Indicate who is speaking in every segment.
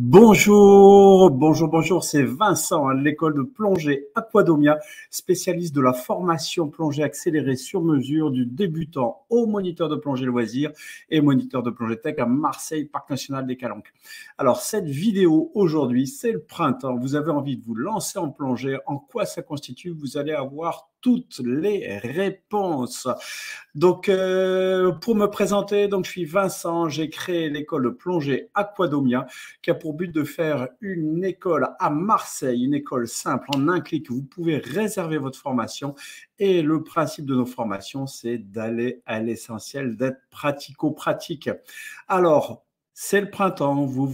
Speaker 1: Bonjour, c'est Vincent, à l'école de plongée Aquadomia, spécialiste de la formation plongée accélérée sur mesure du débutant au moniteur de plongée loisir et moniteur de plongée tech à Marseille, Parc National des Calanques. Alors, cette vidéo aujourd'hui, c'est le printemps. Vous avez envie de vous lancer en plongée. En quoi ça constitue? Vous allez avoir toutes les réponses. Donc, pour me présenter, donc je suis Vincent, j'ai créé l'école de plongée Aquadomia qui a pour but de faire une école à Marseille, une école simple, en un clic. Vous pouvez réserver votre formation et le principe de nos formations, c'est d'aller à l'essentiel, d'être pratico-pratique. Alors, c'est le printemps, vous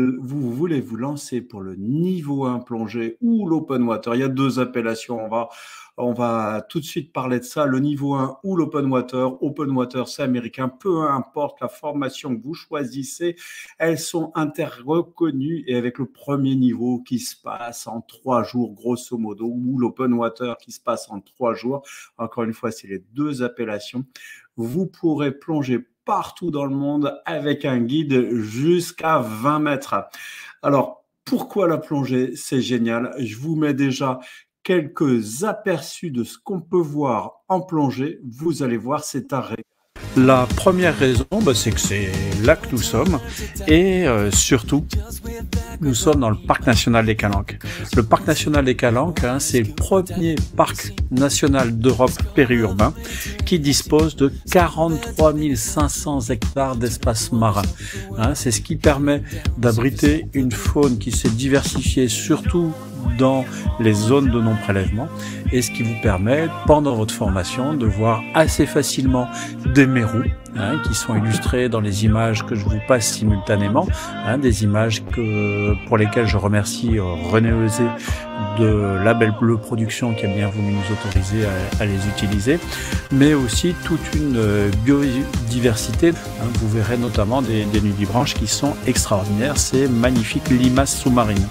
Speaker 1: voulez vous lancer pour le niveau 1 plongée ou l'open water. Il y a deux appellations, on va tout de suite parler de ça, le niveau 1 ou l'open water. Open water, c'est américain, peu importe la formation que vous choisissez, elles sont interreconnues et avec le premier niveau qui se passe en 3 jours, grosso modo, ou l'open water qui se passe en 3 jours. Encore une fois, c'est les deux appellations. Vous pourrez plonger partout dans le monde avec un guide jusqu'à 20 mètres. Alors, pourquoi la plongée? C'est génial. Je vous mets déjà quelques aperçus de ce qu'on peut voir en plongée. Vous allez voir, c'est un régal.
Speaker 2: La première raison, c'est que c'est là que nous sommes et surtout, nous sommes dans le parc national des Calanques. Le parc national des Calanques, c'est le premier parc national d'Europe périurbain qui dispose de 43 500 hectares d'espace marin. C'est ce qui permet d'abriter une faune qui s'est diversifiée surtout dans les zones de non-prélèvement et ce qui vous permet, pendant votre formation, de voir assez facilement des mérous qui sont illustrés dans les images que je vous passe simultanément, des images pour lesquelles je remercie René Euzé de Label Bleu Production qui a bien voulu nous autoriser à les utiliser, mais aussi toute une biodiversité. Vous verrez notamment des nudibranches qui sont extraordinaires, ces magnifiques limaces sous-marines.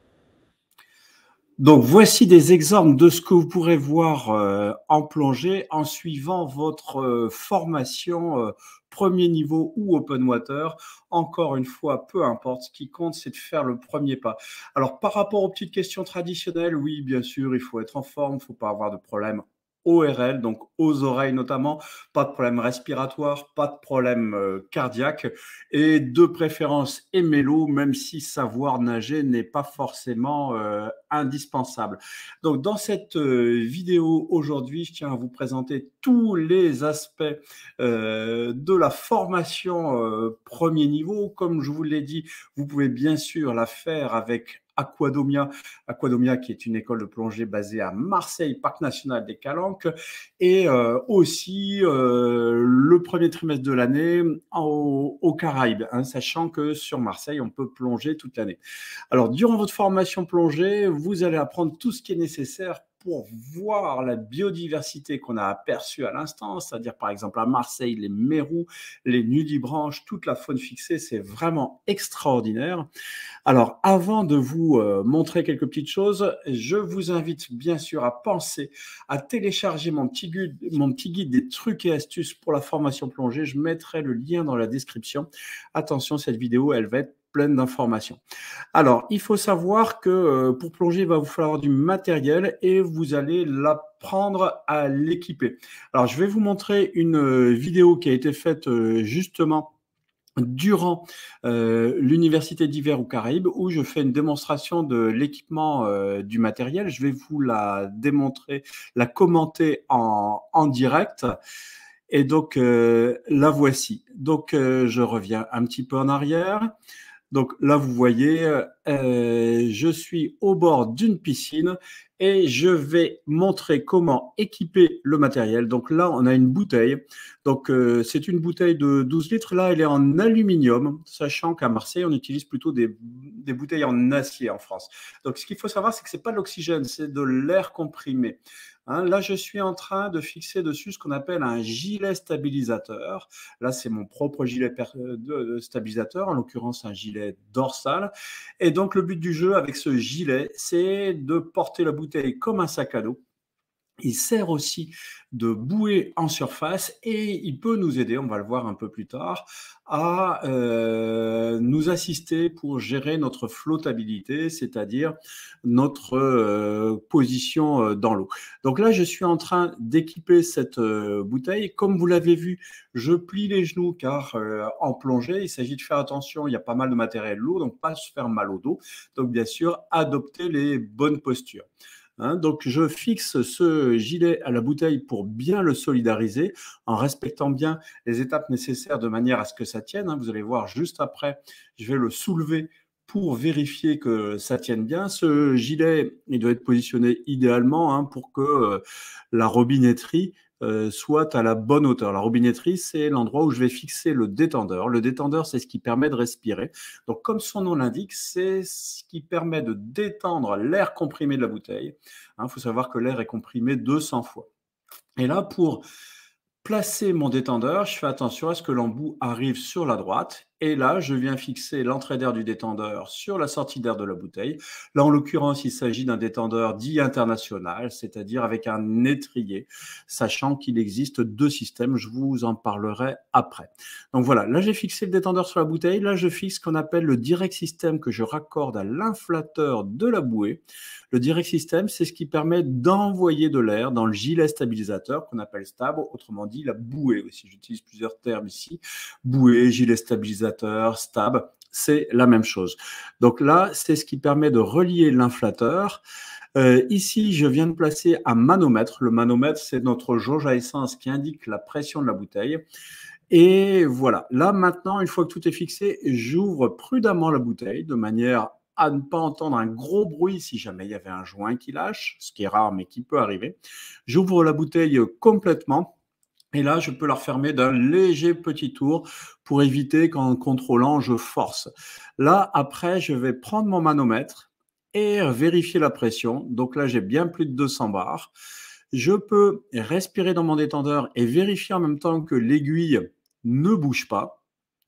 Speaker 1: Donc, voici des exemples de ce que vous pourrez voir en plongée en suivant votre formation premier niveau ou open water. Encore une fois, peu importe, ce qui compte, c'est de faire le premier pas. Alors, par rapport aux petites questions traditionnelles, oui, bien sûr, il faut être en forme, il ne faut pas avoir de problème ORL, donc aux oreilles notamment, pas de problème respiratoire, pas de problème cardiaque et de préférence aimer-l'eau, même si savoir nager n'est pas forcément indispensable. Donc dans cette vidéo aujourd'hui, je tiens à vous présenter tous les aspects de la formation premier niveau. Comme je vous l'ai dit, vous pouvez bien sûr la faire avec Aquadomia qui est une école de plongée basée à Marseille, Parc National des Calanques, et aussi le premier trimestre de l'année aux Caraïbes, sachant que sur Marseille, on peut plonger toute l'année. Alors, durant votre formation plongée, vous allez apprendre tout ce qui est nécessaire pour voir la biodiversité qu'on a aperçue à l'instant, c'est-à-dire par exemple à Marseille, les mérous, les nudibranches, toute la faune fixée, c'est vraiment extraordinaire. Alors, avant de vous montrer quelques petites choses, je vous invite bien sûr à penser à télécharger mon petit guide des trucs et astuces pour la formation plongée. Je mettrai le lien dans la description. Attention, cette vidéo, elle va être pleine d'informations. Alors, il faut savoir que pour plonger, il va vous falloir du matériel et vous allez l'apprendre à l'équiper. Alors, je vais vous montrer une vidéo qui a été faite justement durant l'université d'hiver aux Caraïbes où je fais une démonstration de l'équipement du matériel. Je vais vous la démontrer, la commenter en direct. Et donc, la voici. Donc, je reviens un petit peu en arrière. Donc là, vous voyez, je suis au bord d'une piscine et je vais montrer comment équiper le matériel. Donc là, on a une bouteille. Donc, c'est une bouteille de 12 litres. Là, elle est en aluminium, sachant qu'à Marseille, on utilise plutôt des bouteilles en acier en France. Donc, ce qu'il faut savoir, c'est que ce n'est pas de l'oxygène, c'est de l'air comprimé. Là, je suis en train de fixer dessus ce qu'on appelle un gilet stabilisateur. Là, c'est mon propre gilet de stabilisateur, en l'occurrence un gilet dorsal. Et donc, le but du jeu avec ce gilet, c'est de porter la bouteille comme un sac à dos Il sert aussi de bouée en surface et il peut nous aider, on va le voir un peu plus tard, à nous assister pour gérer notre flottabilité, c'est-à-dire notre position dans l'eau. Donc là, je suis en train d'équiper cette bouteille. Comme vous l'avez vu, je plie les genoux car en plongée, il s'agit de faire attention, il y a pas mal de matériel lourd, donc pas se faire mal au dos. Donc bien sûr, adopter les bonnes postures. Donc, je fixe ce gilet à la bouteille pour bien le solidariser en respectant bien les étapes nécessaires de manière à ce que ça tienne. Vous allez voir juste après, je vais le soulever pour vérifier que ça tienne bien. Ce gilet, il doit être positionné idéalement pour que la robinetterie soit à la bonne hauteur. La robinetterie, c'est l'endroit où je vais fixer le détendeur. Le détendeur, c'est ce qui permet de respirer. Donc, comme son nom l'indique, c'est ce qui permet de détendre l'air comprimé de la bouteille. Il faut savoir que l'air est comprimé 200 fois. Et là, pour placer mon détendeur, je fais attention à ce que l'embout arrive sur la droite. Et là, je viens fixer l'entrée d'air du détendeur sur la sortie d'air de la bouteille. Là, en l'occurrence, il s'agit d'un détendeur dit international, c'est-à-dire avec un étrier, sachant qu'il existe 2 systèmes. Je vous en parlerai après. Donc voilà, là, j'ai fixé le détendeur sur la bouteille. Là, je fixe ce qu'on appelle le direct system que je raccorde à l'inflateur de la bouée. Le direct system, c'est ce qui permet d'envoyer de l'air dans le gilet stabilisateur qu'on appelle stab, autrement dit la bouée aussi. J'utilise plusieurs termes ici. Bouée, gilet stabilisateur, stab, c'est la même chose. Donc là, c'est ce qui permet de relier l'inflateur. Ici, je viens de placer un manomètre. Le manomètre, c'est notre jauge à essence qui indique la pression de la bouteille. Et voilà, là maintenant, une fois que tout est fixé, j'ouvre prudemment la bouteille de manière à ne pas entendre un gros bruit si jamais il y avait un joint qui lâche, ce qui est rare mais qui peut arriver. J'ouvre la bouteille complètement. Et là, je peux la refermer d'un léger petit tour pour éviter qu'en contrôlant, je force. Là, après, je vais prendre mon manomètre et vérifier la pression. Donc là, j'ai bien plus de 200 bars. Je peux respirer dans mon détendeur et vérifier en même temps que l'aiguille ne bouge pas.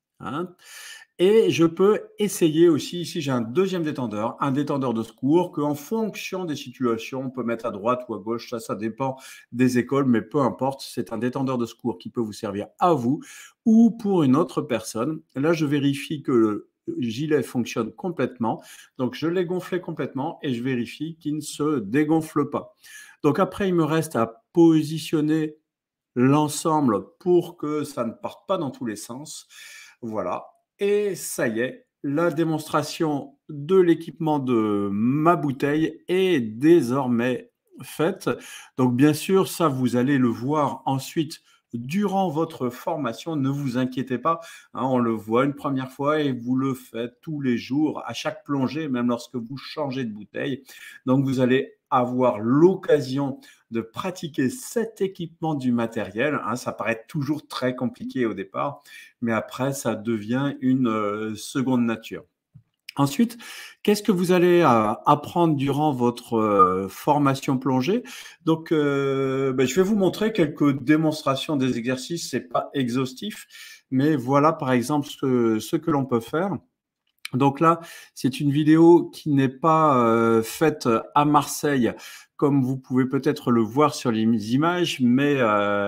Speaker 1: Et je peux essayer aussi, ici j'ai un deuxième détendeur, un détendeur de secours qu'en fonction des situations, on peut mettre à droite ou à gauche, ça dépend des écoles, mais peu importe, c'est un détendeur de secours qui peut vous servir à vous ou pour une autre personne. Là, je vérifie que le gilet fonctionne complètement, donc je l'ai gonflé complètement et je vérifie qu'il ne se dégonfle pas. Donc après, il me reste à positionner l'ensemble pour que ça ne parte pas dans tous les sens. Voilà. Et ça y est, la démonstration de l'équipement de ma bouteille est désormais faite. Donc bien sûr, ça, vous allez le voir ensuite durant votre formation. Ne vous inquiétez pas, on le voit une première fois et vous le faites tous les jours, à chaque plongée, même lorsque vous changez de bouteille. Donc vous allez avoir l'occasion de pratiquer cet équipement du matériel. Ça paraît toujours très compliqué au départ, mais après, ça devient une seconde nature. Ensuite, qu'est-ce que vous allez apprendre durant votre formation plongée? Donc, je vais vous montrer quelques démonstrations des exercices. C'est pas exhaustif, mais voilà par exemple ce que l'on peut faire. Donc là, c'est une vidéo qui n'est pas faite à Marseille, comme vous pouvez peut-être le voir sur les images, mais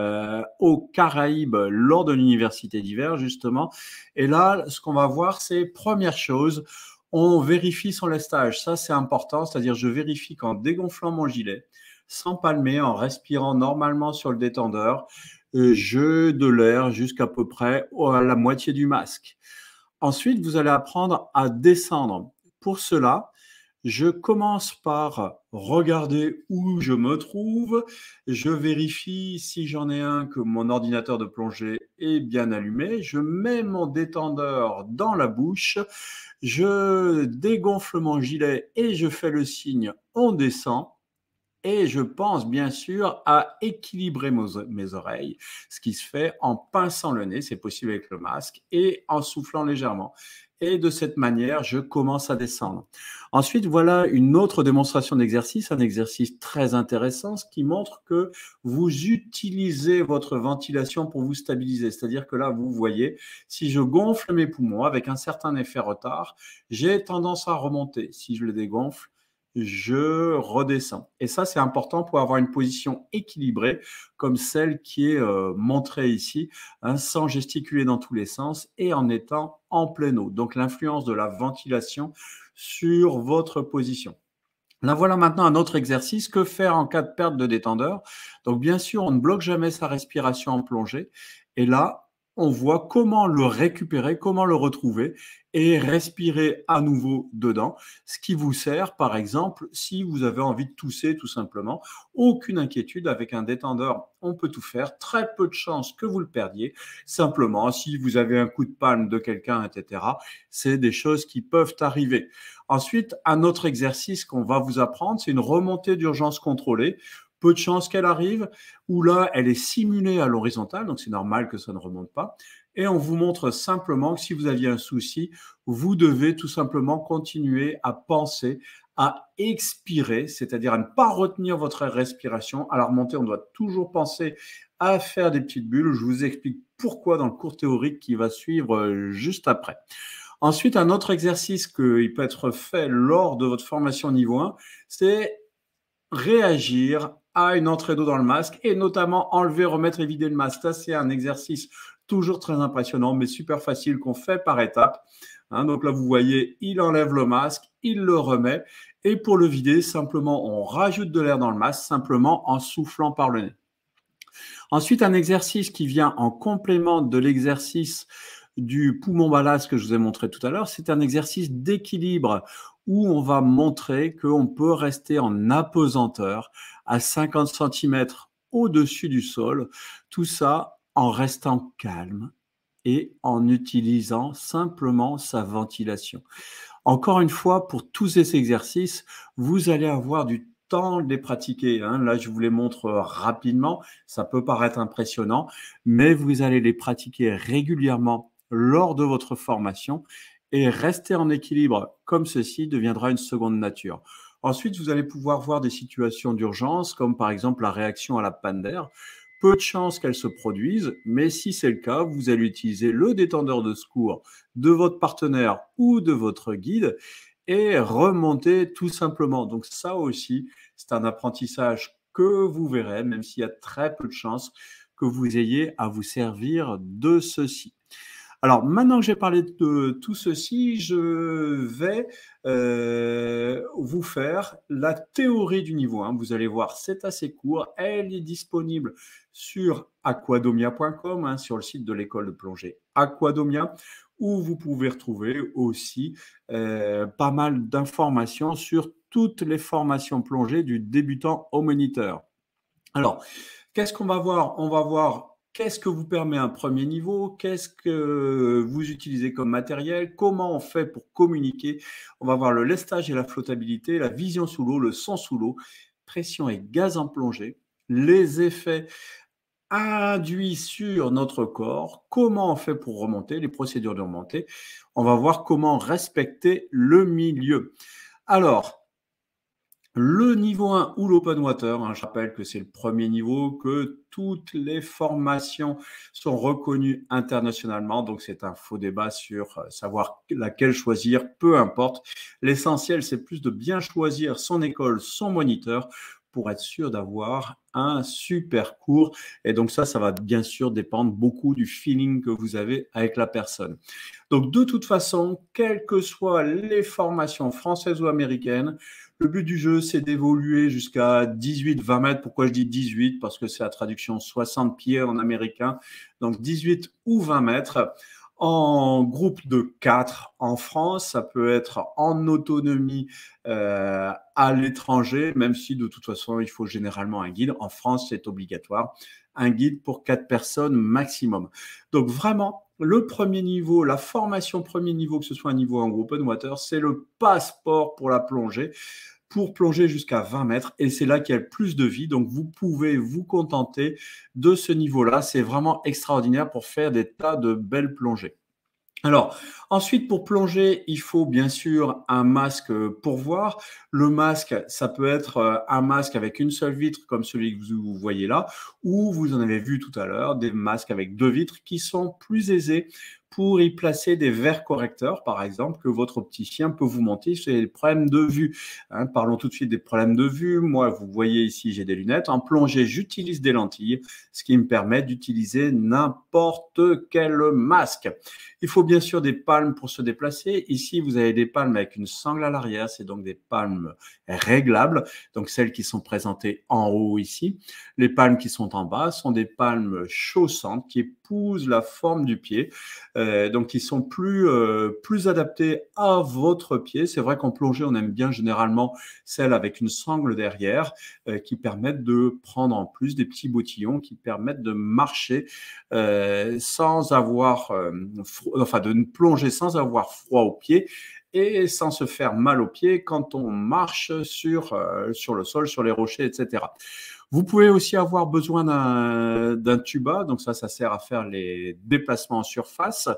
Speaker 1: aux Caraïbes lors de l'université d'hiver, justement. Et là, ce qu'on va voir, c'est première chose, on vérifie son lestage. Ça, c'est important, c'est-à-dire je vérifie qu'en dégonflant mon gilet, sans palmer, en respirant normalement sur le détendeur, je de l'air jusqu'à peu près à la moitié du masque. Ensuite, vous allez apprendre à descendre. Pour cela, je commence par regarder où je me trouve. Je vérifie si j'en ai un que mon ordinateur de plongée est bien allumé. Je mets mon détendeur dans la bouche. Je dégonfle mon gilet et je fais le signe on descend. Et je pense bien sûr à équilibrer mes oreilles, ce qui se fait en pinçant le nez, c'est possible avec le masque, et en soufflant légèrement. Et de cette manière, je commence à descendre. Ensuite, voilà une autre démonstration d'exercice, un exercice très intéressant, ce qui montre que vous utilisez votre ventilation pour vous stabiliser. C'est-à-dire que là, vous voyez, si je gonfle mes poumons avec un certain effet retard, j'ai tendance à remonter. Si je le dégonfle, je redescends. Et ça, c'est important pour avoir une position équilibrée comme celle qui est montrée ici, hein, sans gesticuler dans tous les sens et en étant en pleine eau. Donc, l'influence de la ventilation sur votre position. Là, voilà maintenant un autre exercice. Que faire en cas de perte de détendeur? Donc, bien sûr, on ne bloque jamais sa respiration en plongée. Et là, on voit comment le récupérer, comment le retrouver et respirer à nouveau dedans. Ce qui vous sert, par exemple, si vous avez envie de tousser tout simplement. Aucune inquiétude avec un détendeur. On peut tout faire. Très peu de chances que vous le perdiez. Simplement, si vous avez un coup de palme de quelqu'un, etc., c'est des choses qui peuvent arriver. Ensuite, un autre exercice qu'on va vous apprendre, c'est une remontée d'urgence contrôlée. Peu de chances qu'elle arrive, où là, elle est simulée à l'horizontale, donc c'est normal que ça ne remonte pas. Et on vous montre simplement que si vous aviez un souci, vous devez tout simplement continuer à penser, à expirer, c'est-à-dire à ne pas retenir votre respiration. À la remontée, on doit toujours penser à faire des petites bulles. Je vous explique pourquoi dans le cours théorique qui va suivre juste après. Ensuite, un autre exercice qui peut être fait lors de votre formation niveau 1, c'est réagir à une entrée d'eau dans le masque et notamment enlever, remettre et vider le masque. Ça, c'est un exercice toujours très impressionnant, mais super facile qu'on fait par étapes. Hein, donc là, vous voyez, il enlève le masque, il le remet. Et pour le vider, simplement, on rajoute de l'air dans le masque, simplement en soufflant par le nez. Ensuite, un exercice qui vient en complément de l'exercice du poumon ballast que je vous ai montré tout à l'heure, c'est un exercice d'équilibre où on va montrer qu'on peut rester en apesanteur à 50 cm au-dessus du sol, tout ça en restant calme et en utilisant simplement sa ventilation. Encore une fois, pour tous ces exercices, vous allez avoir du temps de les pratiquer. Hein. Là, je vous les montre rapidement. Ça peut paraître impressionnant, mais vous allez les pratiquer régulièrement lors de votre formation et rester en équilibre comme ceci deviendra une seconde nature. Ensuite, vous allez pouvoir voir des situations d'urgence, comme par exemple la réaction à la panne d'air. Peu de chances qu'elle se produise, mais si c'est le cas, vous allez utiliser le détendeur de secours de votre partenaire ou de votre guide et remonter tout simplement. Donc ça aussi, c'est un apprentissage que vous verrez, même s'il y a très peu de chances que vous ayez à vous servir de ceci. Alors, maintenant que j'ai parlé de tout ceci, je vais vous faire la théorie du niveau 1. Vous allez voir, c'est assez court. Elle est disponible sur aquadomia.com, hein, sur le site de l'école de plongée Aquadomia, où vous pouvez retrouver aussi pas mal d'informations sur toutes les formations plongées du débutant au moniteur. Alors, qu'est-ce qu'on va voir? On va voir qu'est-ce que vous permet un premier niveau, qu'est-ce que vous utilisez comme matériel, comment on fait pour communiquer. On va voir le lestage et la flottabilité, la vision sous l'eau, le son sous l'eau, pression et gaz en plongée, les effets induits sur notre corps, comment on fait pour remonter, les procédures de remontée. On va voir comment respecter le milieu. Alors, le niveau 1 ou l'open water, hein, je rappelle que c'est le premier niveau, que toutes les formations sont reconnues internationalement, donc c'est un faux débat sur savoir laquelle choisir, peu importe. L'essentiel, c'est plus de bien choisir son école, son moniteur, pour être sûr d'avoir un super cours. Et donc ça va bien sûr dépendre beaucoup du feeling que vous avez avec la personne. Donc de toute façon, quelles que soient les formations françaises ou américaines, le but du jeu, c'est d'évoluer jusqu'à 18-20 mètres. Pourquoi je dis 18? Parce que c'est la traduction 60 pieds en américain. Donc 18 ou 20 mètres. En groupe de 4 en France, ça peut être en autonomie à l'étranger, même si de toute façon, il faut généralement un guide. En France, c'est obligatoire. Un guide pour 4 personnes maximum. Donc vraiment, le premier niveau, la formation premier niveau, que ce soit un niveau en open water, c'est le passeport pour la plongée, pour plonger jusqu'à 20 mètres. Et c'est là qu'il y a le plus de vie. Donc, vous pouvez vous contenter de ce niveau-là. C'est vraiment extraordinaire pour faire des tas de belles plongées. Alors, ensuite, pour plonger, il faut bien sûr un masque pour voir. Le masque, ça peut être un masque avec une seule vitre, comme celui que vous voyez là, ou vous en avez vu tout à l'heure, des masques avec 2 vitres qui sont plus aisés pour y placer des verres correcteurs, par exemple, que votre opticien peut vous monter sur les problèmes de vue. Hein, parlons tout de suite des problèmes de vue. Moi, vous voyez ici, j'ai des lunettes. En plongée, j'utilise des lentilles, ce qui me permet d'utiliser n'importe quel masque. Il faut bien sûr des palmes pour se déplacer. Ici, vous avez des palmes avec une sangle à l'arrière. C'est donc des palmes réglables, donc celles qui sont présentées en haut ici. Les palmes qui sont en bas sont des palmes chaussantes qui épousent la forme du pied, donc qui sont plus adaptées à votre pied. C'est vrai qu'en plongée, on aime bien généralement celles avec une sangle derrière qui permettent de prendre en plus des petits bottillons qui permettent de marcher sans avoir de plonger sans avoir froid aux pieds et sans se faire mal aux pieds quand on marche sur le sol, sur les rochers, etc. Vous pouvez aussi avoir besoin d'un tuba, donc ça sert à faire les déplacements en surface.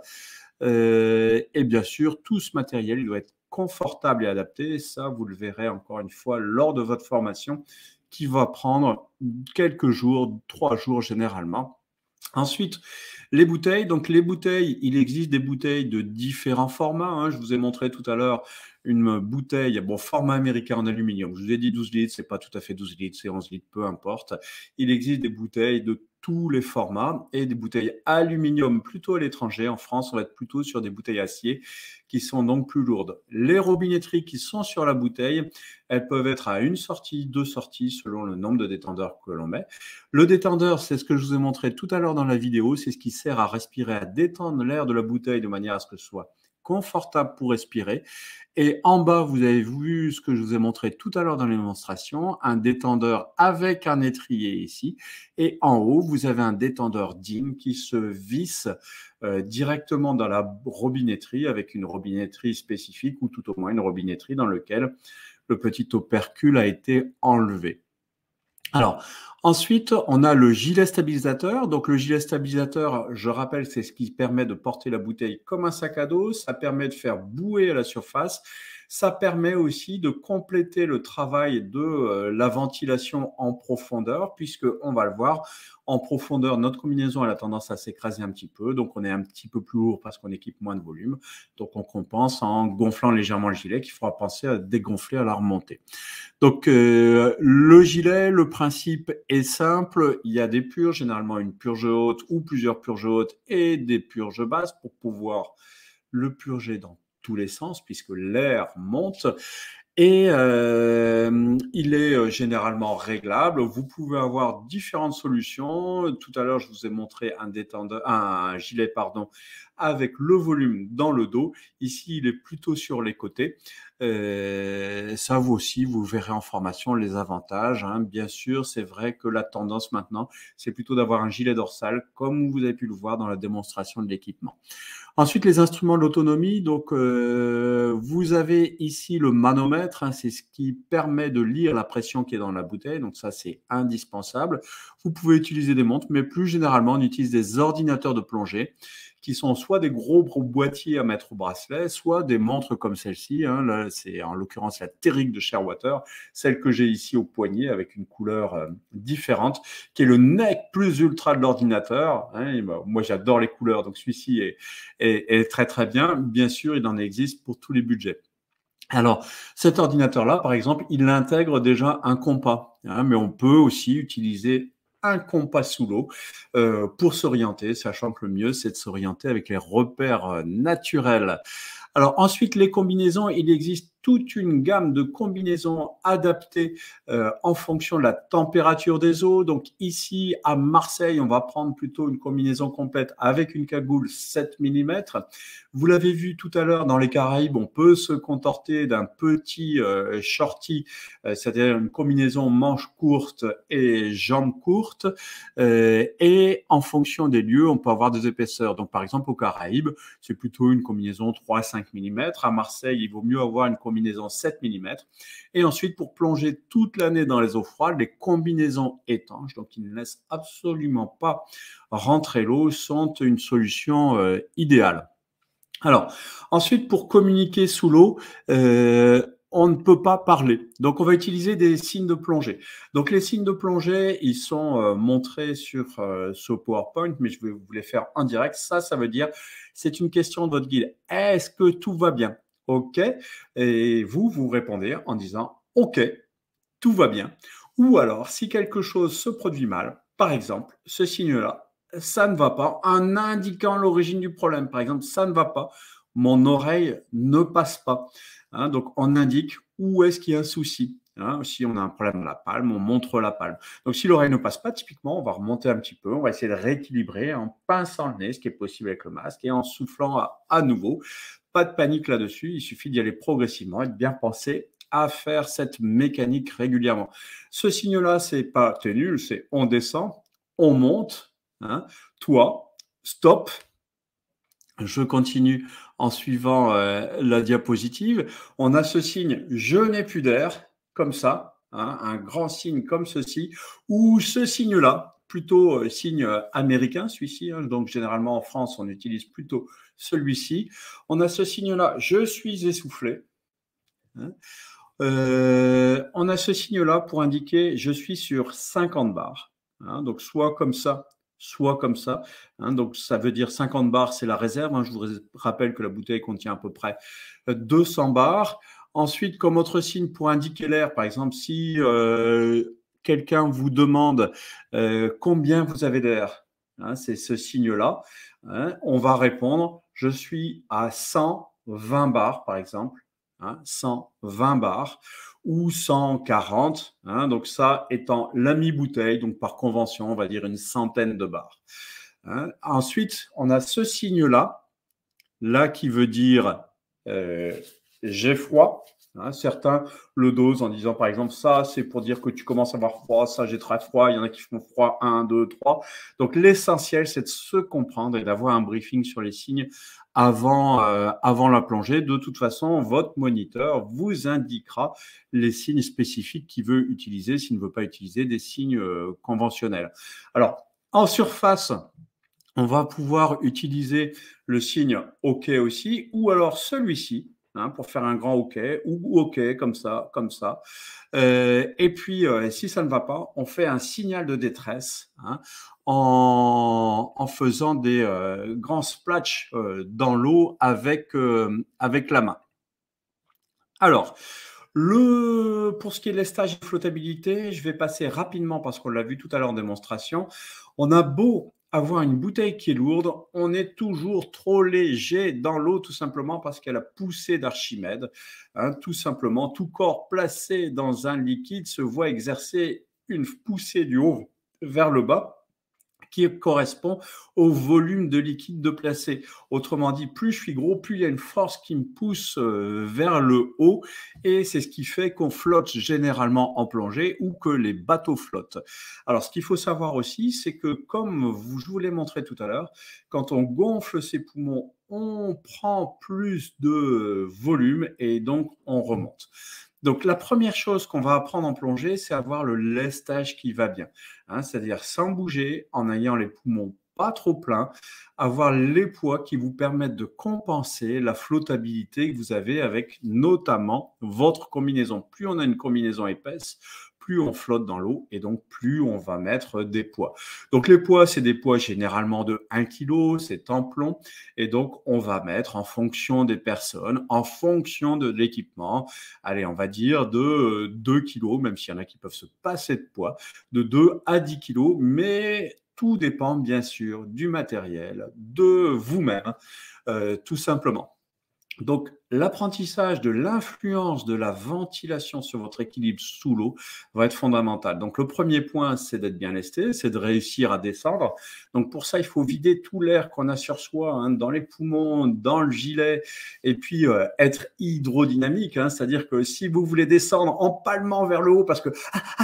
Speaker 1: Et bien sûr, tout ce matériel, il doit être confortable et adapté. Ça, vous le verrez encore une fois lors de votre formation qui va prendre quelques jours, 3 jours généralement. Ensuite, les bouteilles. Donc, les bouteilles, il existe des bouteilles de différents formats. Hein. Je vous ai montré tout à l'heure une bouteille, format américain en aluminium. Je vous ai dit 12 litres, c'est pas tout à fait 12 litres, c'est 11 litres, peu importe. Il existe des bouteilles de tous les formats et des bouteilles aluminium plutôt à l'étranger. En France, on va être plutôt sur des bouteilles acier qui sont donc plus lourdes. Les robinetteries qui sont sur la bouteille, elles peuvent être à 1 sortie, 2 sorties selon le nombre de détendeurs que l'on met. Le détendeur, c'est ce que je vous ai montré tout à l'heure dans la vidéo, c'est ce qui sert à respirer, à détendre l'air de la bouteille de manière à ce que ce soit confortable pour respirer. Et en bas, vous avez vu ce que je vous ai montré tout à l'heure dans les démonstrations, un détendeur avec un étrier ici. Et en haut, vous avez un détendeur digne qui se visse directement dans la robinetterie avec une robinetterie spécifique ou tout au moins une robinetterie dans laquelle le petit opercule a été enlevé. Alors, ensuite, on a le gilet stabilisateur. Donc, le gilet stabilisateur, je rappelle, c'est ce qui permet de porter la bouteille comme un sac à dos. Ça permet de faire bouer à la surface. Ça permet aussi de compléter le travail de la ventilation en profondeur, puisque on va le voir, en profondeur, notre combinaison elle a tendance à s'écraser un petit peu. Donc, on est un petit peu plus lourd parce qu'on équipe moins de volume. Donc, on compense en gonflant légèrement le gilet qu'il faudra penser à dégonfler à la remontée. Donc, le gilet, le principe est simple. Il y a des purges, généralement une purge haute ou plusieurs purges hautes et des purges basses pour pouvoir le purger dans tous les sens puisque l'air monte. Et il est généralement réglable. Vous pouvez avoir différentes solutions. Tout à l'heure, je vous ai montré un gilet avec le volume dans le dos. Ici, il est plutôt sur les côtés. Ça vous aussi, vous verrez en formation les avantages. Hein. Bien sûr, c'est vrai que la tendance maintenant, c'est plutôt d'avoir un gilet dorsal, comme vous avez pu le voir dans la démonstration de l'équipement. Ensuite, les instruments de l'autonomie. Donc, vous avez ici le manomètre. Hein, c'est ce qui permet de lire la pression qui est dans la bouteille. Donc, ça, c'est indispensable. Vous pouvez utiliser des montres, mais plus généralement, on utilise des ordinateurs de plongée qui sont soit des gros boîtiers à mettre au bracelet, soit des montres comme celle-ci. Hein. Là, c'est en l'occurrence la Terrique de Shearwater, celle que j'ai ici au poignet avec une couleur différente, qui est le nec plus ultra de l'ordinateur. Hein. Moi, j'adore les couleurs, donc celui-ci est très très bien. Bien sûr, il en existe pour tous les budgets. Alors, cet ordinateur-là, par exemple, il intègre déjà un compas, hein, mais on peut aussi utiliser un compas sous l'eau pour s'orienter, sachant que le mieux, c'est de s'orienter avec les repères naturels. Alors ensuite, les combinaisons, il existe toute une gamme de combinaisons adaptées en fonction de la température des eaux. Donc ici, à Marseille, on va prendre plutôt une combinaison complète avec une cagoule 7 mm. Vous l'avez vu tout à l'heure, dans les Caraïbes, on peut se contenter d'un petit shorty, c'est-à-dire une combinaison manches courtes et jambes courtes. Et en fonction des lieux, on peut avoir des épaisseurs. Donc par exemple, aux Caraïbes, c'est plutôt une combinaison 3-5 mm. À Marseille, il vaut mieux avoir une combinaison 7 mm. Et ensuite, pour plonger toute l'année dans les eaux froides, les combinaisons étanches, donc qui ne laissent absolument pas rentrer l'eau, sont une solution idéale. Alors, ensuite, pour communiquer sous l'eau, on ne peut pas parler. Donc, on va utiliser des signes de plongée. Donc, les signes de plongée, ils sont montrés sur ce PowerPoint, mais je vais vous les faire en direct. Ça veut dire, c'est une question de votre guide. Est-ce que tout va bien? OK. Et vous répondez en disant OK, tout va bien. Ou alors, si quelque chose se produit mal, par exemple, ce signe-là, ça ne va pas, en indiquant l'origine du problème. Par exemple, ça ne va pas, mon oreille ne passe pas. Hein, donc, on indique où est-ce qu'il y a un souci. Hein, si on a un problème à la palme, on montre la palme. Donc, si l'oreille ne passe pas, typiquement, on va remonter un petit peu, on va essayer de rééquilibrer en pinçant le nez, ce qui est possible avec le masque, et en soufflant à nouveau. Pas de panique là-dessus, il suffit d'y aller progressivement et de bien penser à faire cette mécanique régulièrement. Ce signe-là, c'est pas t'es nul, c'est on descend, on monte, hein, toi, stop, je continue en suivant la diapositive. On a ce signe je n'ai plus d'air, comme ça, hein, un grand signe comme ceci, ou ce signe-là, plutôt signe américain, celui-ci, hein, donc généralement en France, on utilise plutôt celui-ci. On a ce signe-là, je suis essoufflé. Hein. On a ce signe-là pour indiquer je suis sur 50 bars. Hein, donc soit comme ça, soit comme ça. Hein, donc ça veut dire 50 bars, c'est la réserve. Hein, je vous rappelle que la bouteille contient à peu près 200 bars. Ensuite, comme autre signe pour indiquer l'air, par exemple, si quelqu'un vous demande combien vous avez d'air, hein, c'est ce signe-là. Hein, on va répondre je suis à 120 bars, par exemple. Hein, 120 bars ou 140, hein, donc ça étant la mi-bouteille, donc par convention, on va dire une centaine de bars. Hein. Ensuite, on a ce signe-là, là qui veut dire j'ai froid. Hein, certains le dosent en disant par exemple ça c'est pour dire que tu commences à avoir froid, ça j'ai très froid, il y en a qui font froid 1, 2, 3. Donc l'essentiel c'est de se comprendre et d'avoir un briefing sur les signes avant la plongée. De toute façon, votre moniteur vous indiquera les signes spécifiques qu'il veut utiliser s'il ne veut pas utiliser des signes conventionnels. Alors, en surface, on va pouvoir utiliser le signe OK aussi, ou alors celui-ci, hein, pour faire un grand OK, ou OK, comme ça, comme ça. Et puis, si ça ne va pas, on fait un signal de détresse, hein, en faisant des grands splashs dans l'eau avec la main. Alors, pour ce qui est de l'estage et de flottabilité, je vais passer rapidement parce qu'on l'a vu tout à l'heure en démonstration. On a beau avoir une bouteille qui est lourde, on est toujours trop léger dans l'eau tout simplement parce qu'il y a la poussée d'Archimède. Hein, tout simplement, tout corps placé dans un liquide se voit exercer une poussée du haut vers le bas qui correspond au volume de liquide de placé. Autrement dit, plus je suis gros, plus il y a une force qui me pousse vers le haut et c'est ce qui fait qu'on flotte généralement en plongée ou que les bateaux flottent. Alors, ce qu'il faut savoir aussi, c'est que comme je vous l'ai montré tout à l'heure, quand on gonfle ses poumons, on prend plus de volume et donc on remonte. Donc, la première chose qu'on va apprendre en plongée, c'est avoir le lestage qui va bien. Hein, c'est-à-dire sans bouger, en ayant les poumons pas trop pleins, avoir les poids qui vous permettent de compenser la flottabilité que vous avez avec notamment votre combinaison. Plus on a une combinaison épaisse, plus on flotte dans l'eau et donc plus on va mettre des poids. Donc les poids, c'est des poids généralement de 1 kg, c'est en plomb et donc on va mettre en fonction des personnes, en fonction de l'équipement, allez, on va dire de 2 kg, même s'il y en a qui peuvent se passer de poids, de 2 à 10 kg, mais tout dépend bien sûr du matériel, de vous-même, tout simplement. Donc, l'apprentissage de l'influence de la ventilation sur votre équilibre sous l'eau va être fondamental. Donc, le premier point, c'est d'être bien lesté, c'est de réussir à descendre. Donc, pour ça, il faut vider tout l'air qu'on a sur soi, hein, dans les poumons, dans le gilet, et puis être hydrodynamique. Hein, c'est-à-dire que si vous voulez descendre en palmant vers le haut parce que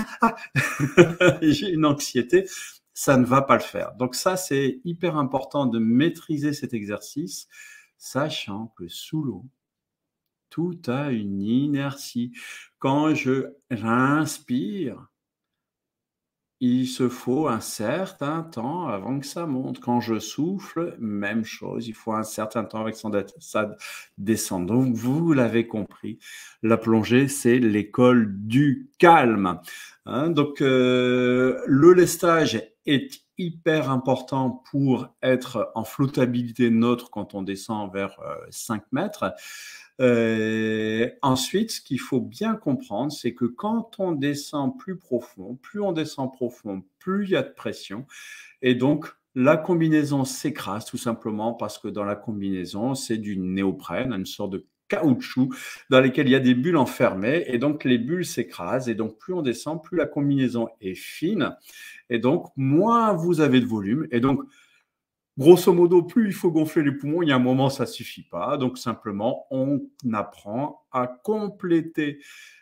Speaker 1: j'ai une anxiété, ça ne va pas le faire. Donc, ça, c'est hyper important de maîtriser cet exercice, sachant que sous l'eau, tout a une inertie. Quand j'inspire, il se faut un certain temps avant que ça monte. Quand je souffle, même chose, il faut un certain temps avec ça descend. Donc, vous l'avez compris, la plongée, c'est l'école du calme. Hein, donc, le lestage est hyper important pour être en flottabilité neutre quand on descend vers 5 mètres. Ensuite, ce qu'il faut bien comprendre, c'est que quand on descend plus profond, plus on descend profond, plus il y a de pression. Et donc, la combinaison s'écrase tout simplement parce que dans la combinaison, c'est du néoprène, une sorte de caoutchouc dans lequel il y a des bulles enfermées. Et donc, les bulles s'écrasent. Et donc, plus on descend, plus la combinaison est fine. Et donc, moins vous avez de volume. Et donc, grosso modo, plus il faut gonfler les poumons, il y a un moment, ça ne suffit pas. Donc, simplement, on apprend à compléter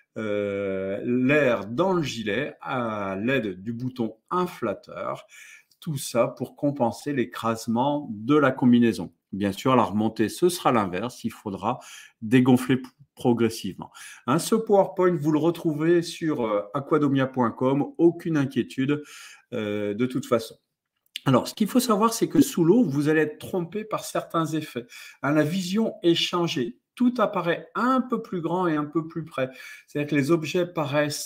Speaker 1: l'air dans le gilet à l'aide du bouton inflateur. Tout ça pour compenser l'écrasement de la combinaison. Bien sûr, la remontée, ce sera l'inverse. Il faudra dégonfler progressivement. Hein, ce PowerPoint, vous le retrouvez sur aquadomia.com. Aucune inquiétude de toute façon. Alors, ce qu'il faut savoir, c'est que sous l'eau, vous allez être trompé par certains effets. Hein, la vision est changée. Tout apparaît un peu plus grand et un peu plus près. C'est-à-dire que les objets paraissent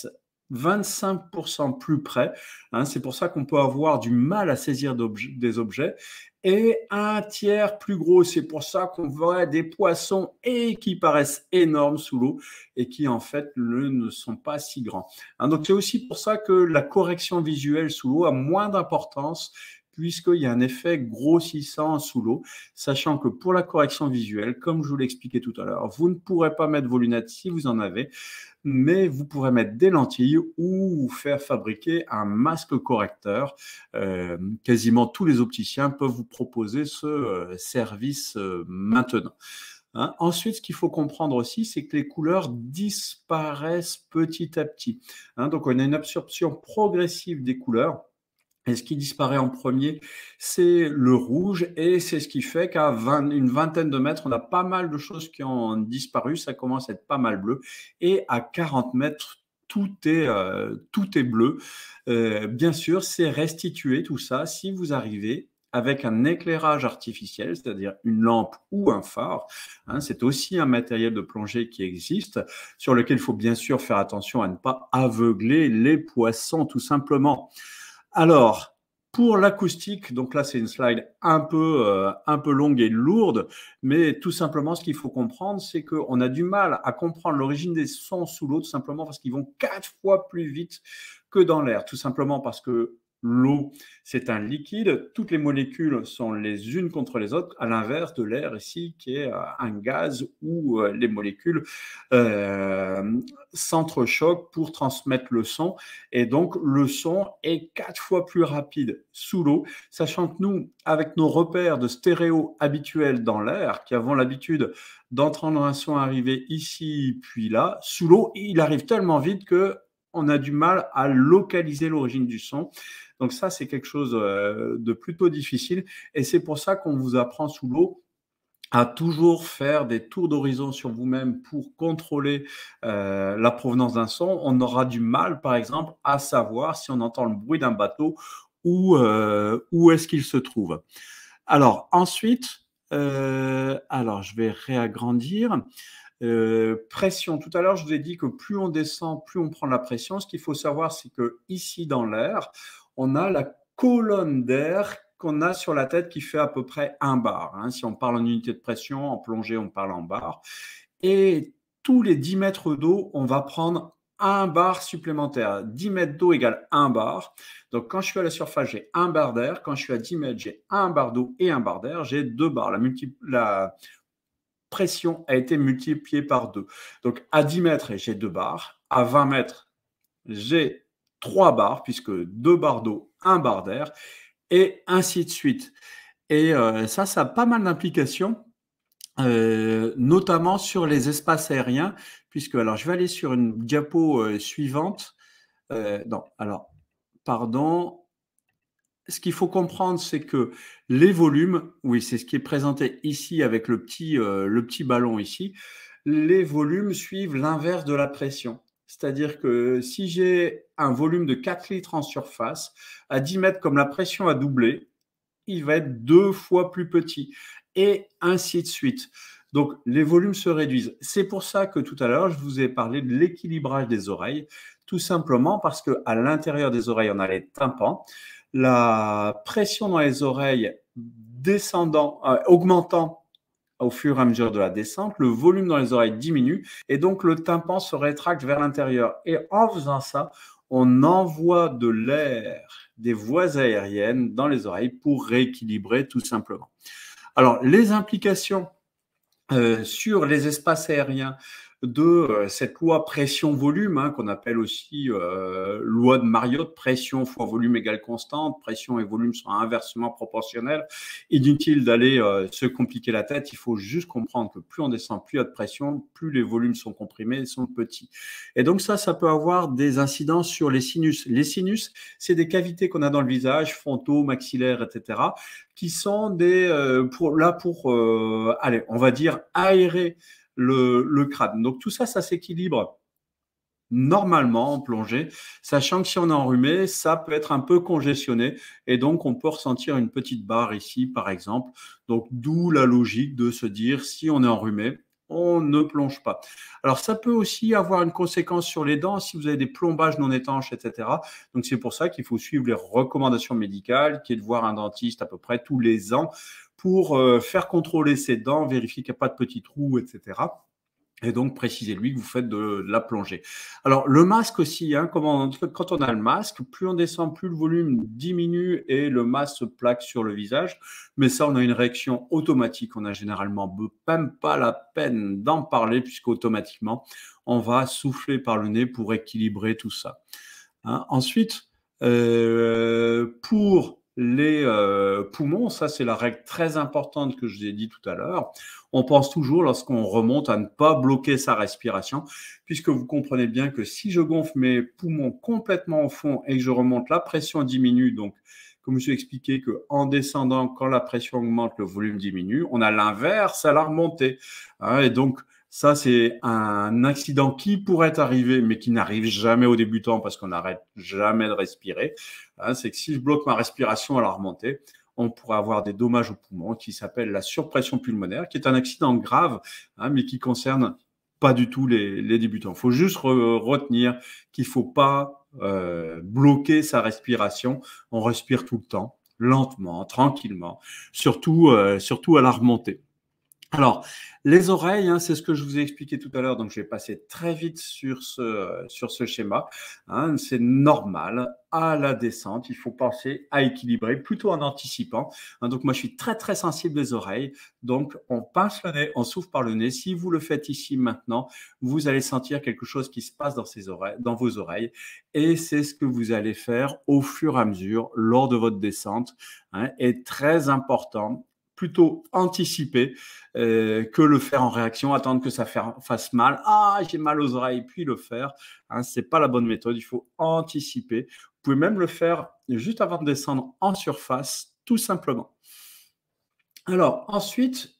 Speaker 1: 25% plus près. Hein, c'est pour ça qu'on peut avoir du mal à saisir des objets. Et un tiers plus gros. C'est pour ça qu'on voit des poissons et qui paraissent énormes sous l'eau et qui, en fait, ne sont pas si grands. Hein, donc, c'est aussi pour ça que la correction visuelle sous l'eau a moins d'importance puisqu'il y a un effet grossissant sous l'eau, sachant que pour la correction visuelle, comme je vous l'expliquais tout à l'heure, vous ne pourrez pas mettre vos lunettes si vous en avez, mais vous pourrez mettre des lentilles ou faire fabriquer un masque correcteur. Quasiment tous les opticiens peuvent vous proposer ce service maintenant. Hein. Ensuite, ce qu'il faut comprendre aussi, c'est que les couleurs disparaissent petit à petit. Hein, donc, on a une absorption progressive des couleurs. Et ce qui disparaît en premier, c'est le rouge. Et c'est ce qui fait qu'à une vingtaine de mètres, on a pas mal de choses qui ont disparu. Ça commence à être pas mal bleu. Et à 40 mètres, tout est bleu. Bien sûr, c'est restitué tout ça si vous arrivez avec un éclairage artificiel, c'est-à-dire une lampe ou un phare. Hein, c'est aussi un matériel de plongée qui existe, sur lequel il faut bien sûr faire attention à ne pas aveugler les poissons, tout simplement. Alors, pour l'acoustique, donc là, c'est une slide un peu longue et lourde, mais tout simplement, ce qu'il faut comprendre, c'est qu'on a du mal à comprendre l'origine des sons sous l'eau, tout simplement parce qu'ils vont 4 fois plus vite que dans l'air, tout simplement parce que l'eau, c'est un liquide, toutes les molécules sont les unes contre les autres, à l'inverse de l'air ici, qui est un gaz où les molécules s'entrechoquent pour transmettre le son. Et donc, le son est 4 fois plus rapide sous l'eau, sachant que nous, avec nos repères de stéréo habituels dans l'air, qui avons l'habitude d'entendre un son arriver ici, puis là, sous l'eau, il arrive tellement vite qu'on a du mal à localiser l'origine du son. Donc ça, c'est quelque chose de plutôt difficile. Et c'est pour ça qu'on vous apprend sous l'eau à toujours faire des tours d'horizon sur vous-même pour contrôler la provenance d'un son. On aura du mal, par exemple, à savoir si on entend le bruit d'un bateau où est-ce qu'il se trouve. Alors ensuite, alors je vais réagrandir. Pression. Tout à l'heure, je vous ai dit que plus on descend, plus on prend la pression. Ce qu'il faut savoir, c'est que ici dans l'air, on a la colonne d'air qu'on a sur la tête qui fait à peu près 1 bar. Hein. Si on parle en unité de pression, en plongée, on parle en bar. Et tous les 10 mètres d'eau, on va prendre 1 bar supplémentaire. 10 mètres d'eau égale 1 bar. Donc, quand je suis à la surface, j'ai 1 bar d'air. Quand je suis à 10 mètres, j'ai 1 bar d'eau et 1 bar d'air. J'ai 2 bars. La pression a été multipliée par 2. Donc, à 10 mètres, j'ai 2 bars. À 20 mètres, j'ai 3 bars, puisque 2 bars d'eau, 1 bar d'air, et ainsi de suite. Et ça a pas mal d'implications, notamment sur les espaces aériens, puisque, alors, je vais aller sur une diapo suivante. Non, alors, pardon. Ce qu'il faut comprendre, c'est que les volumes, oui, c'est ce qui est présenté ici avec le petit ballon ici, les volumes suivent l'inverse de la pression. C'est-à-dire que si j'ai un volume de 4 litres en surface, à 10 mètres, comme la pression a doublé, il va être 2 fois plus petit, et ainsi de suite. Donc, les volumes se réduisent. C'est pour ça que tout à l'heure, je vous ai parlé de l'équilibrage des oreilles, tout simplement parce qu'à l'intérieur des oreilles, on a les tympans. La pression dans les oreilles descendant, augmentant au fur et à mesure de la descente, le volume dans les oreilles diminue et donc le tympan se rétracte vers l'intérieur. Et en faisant ça, on envoie de l'air, des voies aériennes dans les oreilles pour rééquilibrer tout simplement. Alors, les implications sur les espaces aériens de cette loi pression-volume, hein, qu'on appelle aussi loi de Mariotte, pression fois volume égale constante, pression et volume sont inversement proportionnels. Inutile d'aller se compliquer la tête, il faut juste comprendre que plus on descend, plus il y a de pression, plus les volumes sont comprimés et sont petits. Et donc ça peut avoir des incidences sur les sinus. Les sinus, c'est des cavités qu'on a dans le visage, frontaux, maxillaires, etc., qui sont allez, on va dire, aérer le crâne. Donc tout ça, ça s'équilibre normalement en plongée, sachant que si on est enrhumé, ça peut être un peu congestionné et donc on peut ressentir une petite barre ici, par exemple. Donc d'où la logique de se dire, si on est enrhumé, on ne plonge pas. Alors, ça peut aussi avoir une conséquence sur les dents si vous avez des plombages non étanches, etc. Donc, c'est pour ça qu'il faut suivre les recommandations médicales, qui est de voir un dentiste à peu près tous les ans pour faire contrôler ses dents, vérifier qu'il n'y a pas de petits trous, etc. Et donc, précisez-lui que vous faites de la plongée. Alors, le masque aussi, hein, quand on a le masque, plus on descend, plus le volume diminue et le masque se plaque sur le visage. Mais ça, on a une réaction automatique. On a généralement même pas la peine d'en parler puisqu'automatiquement, on va souffler par le nez pour équilibrer tout ça. Hein. Ensuite, pour les poumons, ça c'est la règle très importante que je vous ai dit tout à l'heure. On pense toujours lorsqu'on remonte à ne pas bloquer sa respiration, puisque vous comprenez bien que si je gonfle mes poumons complètement au fond et que je remonte, la pression diminue. Donc, comme je vous ai expliqué qu'en descendant, quand la pression augmente, le volume diminue. On a l'inverse à la remontée. Hein, et donc, ça, c'est un accident qui pourrait arriver, mais qui n'arrive jamais aux débutants parce qu'on n'arrête jamais de respirer. Hein, c'est que si je bloque ma respiration à la remontée, on pourrait avoir des dommages aux poumons qui s'appellent la surpression pulmonaire, qui est un accident grave, hein, mais qui concerne pas du tout les débutants. Il faut juste retenir qu'il ne faut pas bloquer sa respiration. On respire tout le temps, lentement, tranquillement, surtout à la remontée. Alors, les oreilles, hein, c'est ce que je vous ai expliqué tout à l'heure, donc je vais passer très vite sur ce schéma. Hein, c'est normal, à la descente, il faut penser à équilibrer, plutôt en anticipant. Hein, donc moi, je suis très, très sensible des oreilles, donc on pince le nez, on souffle par le nez. Si vous le faites ici maintenant, vous allez sentir quelque chose qui se passe dans vos oreilles, et c'est ce que vous allez faire au fur et à mesure lors de votre descente, hein, est très important. Plutôt anticiper que le faire en réaction, attendre que ça fasse mal. Ah, j'ai mal aux oreilles, puis le faire. Hein, ce n'est pas la bonne méthode, il faut anticiper. Vous pouvez même le faire juste avant de descendre en surface, tout simplement. Alors, ensuite,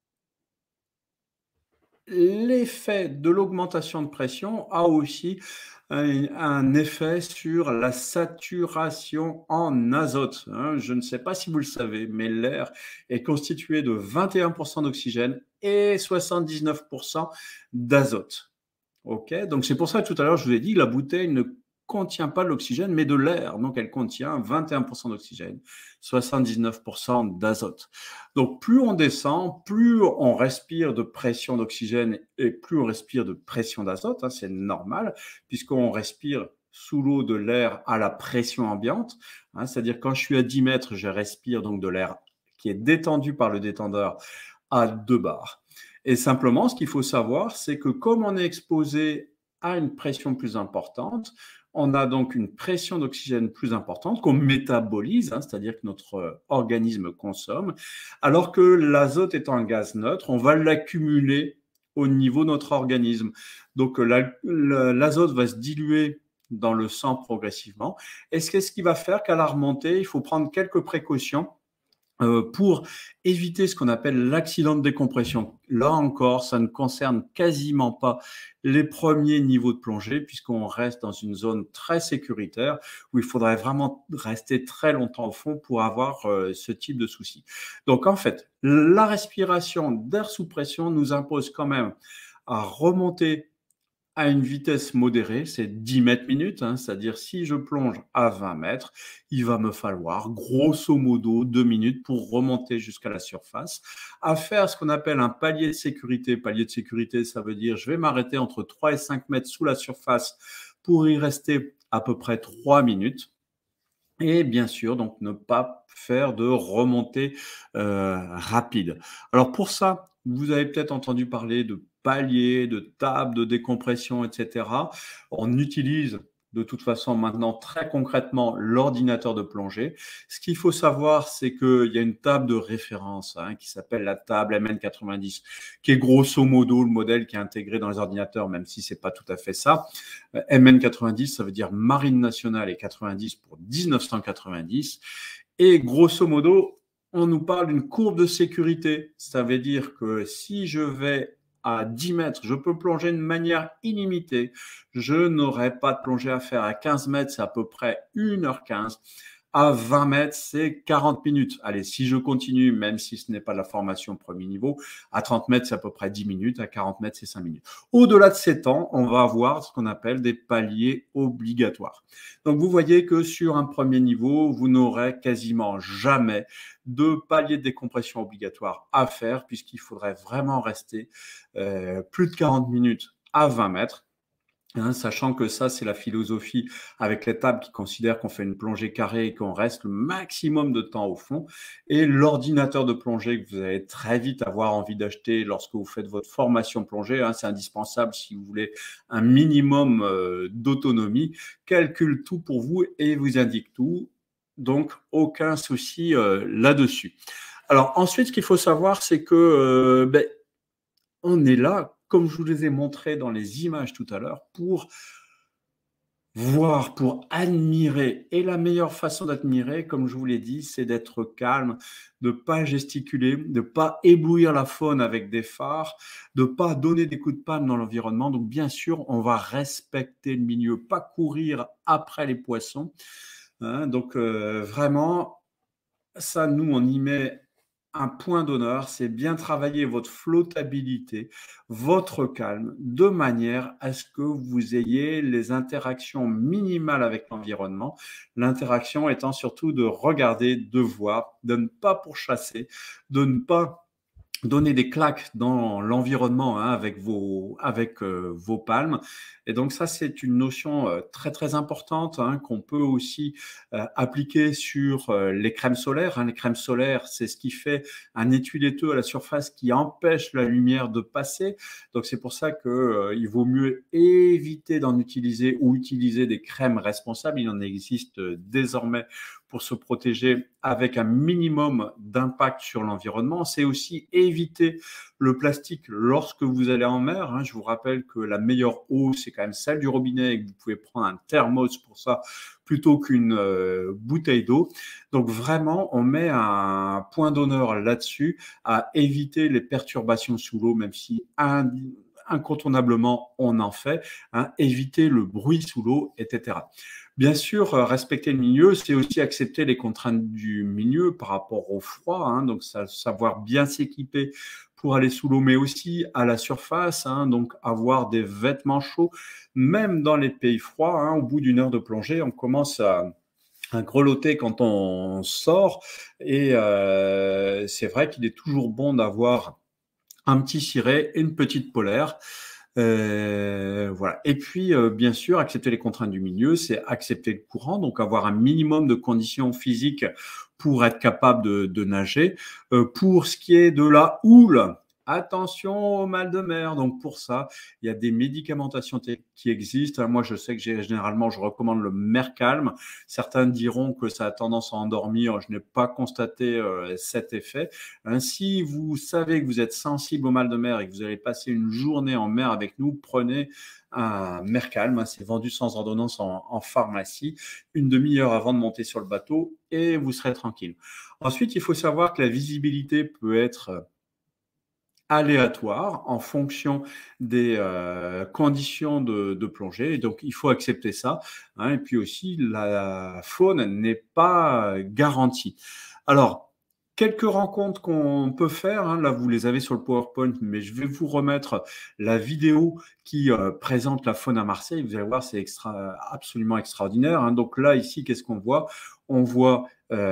Speaker 1: l'effet de l'augmentation de pression a aussi un effet sur la saturation en azote. Hein. Je ne sais pas si vous le savez, mais l'air est constitué de 21% d'oxygène et 79% d'azote. Okay, donc c'est pour ça que tout à l'heure, je vous ai dit, la bouteille ne contient pas de l'oxygène, mais de l'air. Donc, elle contient 21% d'oxygène, 79% d'azote. Donc, plus on descend, plus on respire de pression d'oxygène et plus on respire de pression d'azote. Hein, c'est normal, puisqu'on respire sous l'eau de l'air à la pression ambiante. Hein, c'est-à-dire, quand je suis à 10 mètres, je respire donc de l'air qui est détendu par le détendeur à 2 bars. Et simplement, ce qu'il faut savoir, c'est que comme on est exposé à une pression plus importante, on a donc une pression d'oxygène plus importante qu'on métabolise, hein, c'est-à-dire que notre organisme consomme, alors que l'azote étant un gaz neutre, on va l'accumuler au niveau de notre organisme. Donc l'azote va se diluer dans le sang progressivement. Et c'est ce qui va faire qu'à la remontée, il faut prendre quelques précautions pour éviter ce qu'on appelle l'accident de décompression. Là encore, ça ne concerne quasiment pas les premiers niveaux de plongée puisqu'on reste dans une zone très sécuritaire où il faudrait vraiment rester très longtemps au fond pour avoir ce type de souci. Donc en fait, la respiration d'air sous pression nous impose quand même à remonter à une vitesse modérée, c'est 10 mètres minutes, hein, c'est-à-dire si je plonge à 20 mètres, il va me falloir grosso modo 2 minutes pour remonter jusqu'à la surface, à faire ce qu'on appelle un palier de sécurité. Palier de sécurité, ça veut dire je vais m'arrêter entre 3 et 5 mètres sous la surface pour y rester à peu près 3 minutes. Et bien sûr, donc ne pas faire de remontée rapide. Alors pour ça, vous avez peut-être entendu parler de paliers, de tables de décompression, et cetera. On utilise de toute façon maintenant très concrètement l'ordinateur de plongée. Ce qu'il faut savoir, c'est qu'il y a une table de référence qui s'appelle la table MN90, qui est grosso modo le modèle qui est intégré dans les ordinateurs, même si c'est pas tout à fait ça. MN90, ça veut dire Marine nationale et 90 pour 1990. Et grosso modo, on nous parle d'une courbe de sécurité. Ça veut dire que si je vais à 10 mètres, je peux plonger de manière illimitée. Je n'aurai pas de plongée à faire. À 15 mètres, c'est à peu près 1h15. À 20 mètres, c'est 40 minutes. Allez, si je continue, même si ce n'est pas la formation premier niveau, à 30 mètres, c'est à peu près 10 minutes. À 40 mètres, c'est 5 minutes. Au-delà de ces temps, on va avoir ce qu'on appelle des paliers obligatoires. Donc, vous voyez que sur un premier niveau, vous n'aurez quasiment jamais de palier de décompression obligatoire à faire, puisqu'il faudrait vraiment rester plus de 40 minutes à 20 mètres. Sachant que ça, c'est la philosophie avec les tables qui considèrent qu'on fait une plongée carrée et qu'on reste le maximum de temps au fond. Et l'ordinateur de plongée que vous allez très vite avoir envie d'acheter lorsque vous faites votre formation plongée, c'est indispensable si vous voulez un minimum d'autonomie, calcule tout pour vous et vous indique tout. Donc, aucun souci là-dessus. Alors ensuite, ce qu'il faut savoir, c'est que on est là, comme je vous les ai montré dans les images tout à l'heure, pour voir, pour admirer. Et la meilleure façon d'admirer, comme je vous l'ai dit, c'est d'être calme, de ne pas gesticuler, de ne pas éblouir la faune avec des phares, de ne pas donner des coups de panne dans l'environnement. Donc bien sûr, on va respecter le milieu, pas courir après les poissons. Donc vraiment, ça, nous, on y met un point d'honneur, c'est bien travailler votre flottabilité, votre calme, de manière à ce que vous ayez les interactions minimales avec l'environnement. L'interaction étant surtout de regarder, de voir, de ne pas pourchasser, de ne pas donner des claques dans l'environnement avec vos palmes. Et donc ça, c'est une notion très très importante qu'on peut aussi appliquer sur les crèmes solaires. Les crèmes solaires, c'est ce qui fait un étui laiteux à la surface qui empêche la lumière de passer. Donc c'est pour ça qu'il vaut mieux éviter d'en utiliser ou utiliser des crèmes responsables. Il en existe désormais pour se protéger avec un minimum d'impact sur l'environnement. C'est aussi éviter le plastique lorsque vous allez en mer. Je vous rappelle que la meilleure eau, c'est quand même celle du robinet et que vous pouvez prendre un thermos pour ça plutôt qu'une bouteille d'eau. Donc vraiment, on met un point d'honneur là-dessus à éviter les perturbations sous l'eau, même si incontournablement on en fait, éviter le bruit sous l'eau, etc. Bien sûr, respecter le milieu, c'est aussi accepter les contraintes du milieu par rapport au froid, donc savoir bien s'équiper pour aller sous l'eau, mais aussi à la surface, donc avoir des vêtements chauds, même dans les pays froids. Au bout d'une heure de plongée, on commence à grelotter quand on sort, et c'est vrai qu'il est toujours bon d'avoir un petit ciré et une petite polaire. Voilà. Et puis, bien sûr, accepter les contraintes du milieu, c'est accepter le courant, donc avoir un minimum de conditions physiques pour être capable de nager. Pour ce qui est de la houle, attention au mal de mer. Donc pour ça, il y a des médicamentations qui existent. Moi, je sais que généralement, je recommande le Mercalm. Certains diront que ça a tendance à endormir. Je n'ai pas constaté cet effet. Si vous savez que vous êtes sensible au mal de mer et que vous allez passer une journée en mer avec nous, prenez un Mercalm. C'est vendu sans ordonnance en pharmacie, une demi-heure avant de monter sur le bateau et vous serez tranquille. Ensuite, il faut savoir que la visibilité peut être aléatoire en fonction des conditions de plongée. Et donc, il faut accepter ça, hein. Et puis aussi, la faune n'est pas garantie. Alors, quelques rencontres qu'on peut faire, hein. Là, vous les avez sur le PowerPoint, mais je vais vous remettre la vidéo qui présente la faune à Marseille. Vous allez voir, c'est absolument extraordinaire, hein. Donc là, ici, qu'est-ce qu'on voit? On voit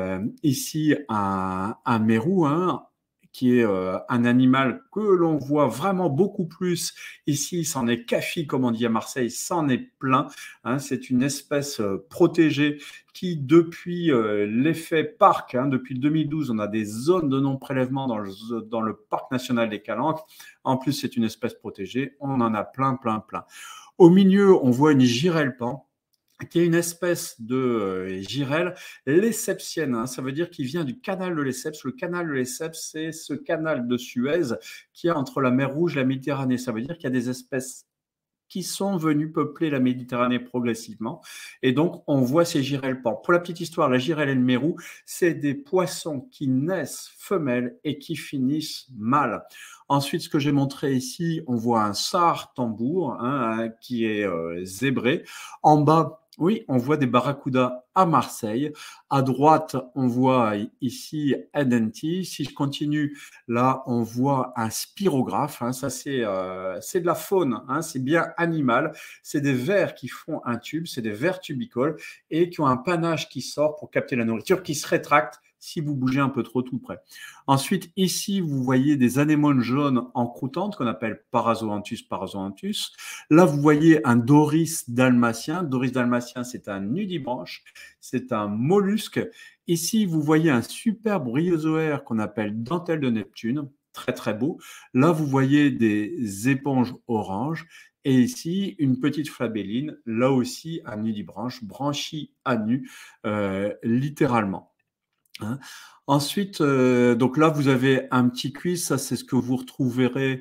Speaker 1: ici un mérou, hein, qui est un animal que l'on voit vraiment beaucoup plus ici. C'en est café, comme on dit à Marseille, c'en est plein, hein. C'est une espèce protégée qui, depuis l'effet parc, hein, depuis 2012, on a des zones de non-prélèvement dans le parc national des Calanques. En plus, c'est une espèce protégée. On en a plein, plein, plein. Au milieu, on voit une girelle pan, qui est une espèce de girelle lessepsienne, hein. Ça veut dire qu'il vient du canal de Lesseps. Le canal de Lesseps, c'est ce canal de Suez qui est entre la mer Rouge et la Méditerranée. Ça veut dire qu'il y a des espèces qui sont venues peupler la Méditerranée progressivement. Et donc, on voit ces girelles pan. Pour la petite histoire, la girelle et le mérou, c'est des poissons qui naissent femelles et qui finissent mâles. Ensuite, ce que j'ai montré ici, on voit un sard tambour, hein, qui est zébré. En bas, oui, on voit des barracudas à Marseille. À droite, on voit ici Edenti. Si je continue, là, on voit un spirographe, hein. Ça, c'est de la faune, hein. C'est bien animal. C'est des vers qui font un tube, c'est des vers tubicoles et qui ont un panache qui sort pour capter la nourriture, qui se rétracte si vous bougez un peu trop tout près. Ensuite, ici, vous voyez des anémones jaunes en croûtante qu'on appelle Parazoanthus parazoanthus. Là, vous voyez un Doris dalmatien. Doris dalmatien, c'est un nudibranche, c'est un mollusque. Ici, vous voyez un superbe bryozoaire qu'on appelle dentelle de Neptune, très très beau. Là, vous voyez des éponges oranges. Et ici, une petite flabelline, là aussi un nudibranche, branchie à nu, littéralement, hein. Ensuite, donc là, vous avez un petit quiz. Ça, c'est ce que vous retrouverez